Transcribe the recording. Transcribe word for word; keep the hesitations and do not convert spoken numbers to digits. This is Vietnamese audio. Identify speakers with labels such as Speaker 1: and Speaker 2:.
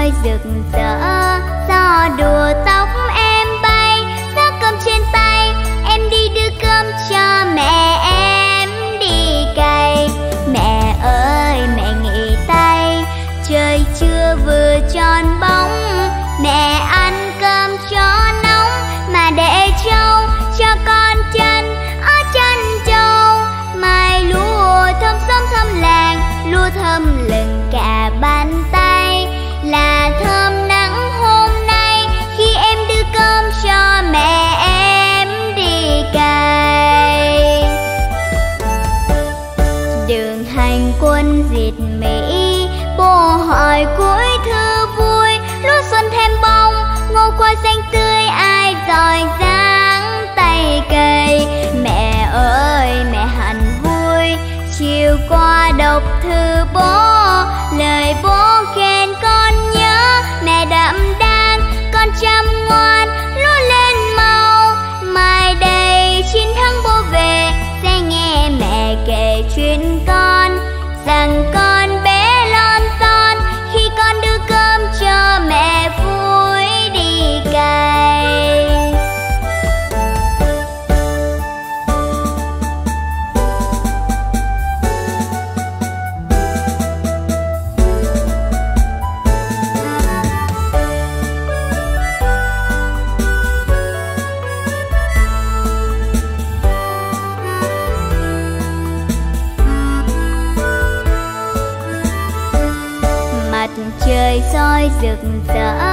Speaker 1: soi rực rỡ, gió đùa tóc em bay, gió cơm trên tay em đi đưa cơm cho mẹ em đi cày. Mẹ ơi mẹ nghỉ tay, trời chưa vừa tròn bóng, mẹ ăn cơm cho nóng mà để trâu cho con chân ở chân trâu. Mai lúa thơm xóm thơm làng, lúa thơm lừng cả bàn tay, là thơm nắng hôm nay khi em đưa cơm cho mẹ em đi cày. Đường hành quân diệt Mỹ, bố hỏi cuối thư vui, lúa xuân thêm bông, ngô khoai xanh tươi ai giỏi giang tay cày. Mẹ ơi mẹ hẳn vui, chiều qua đọc thư bố, lời bố khen con nhớ mẹ đậm đàn, con chăm ngoan lúa lên màu. Mai đây chín tháng bố về, sẽ nghe mẹ kể chuyện con, rằng con bé lon ton khi con đưa cơm cho mẹ vui đi cày. Mặt trời soi rực rỡ,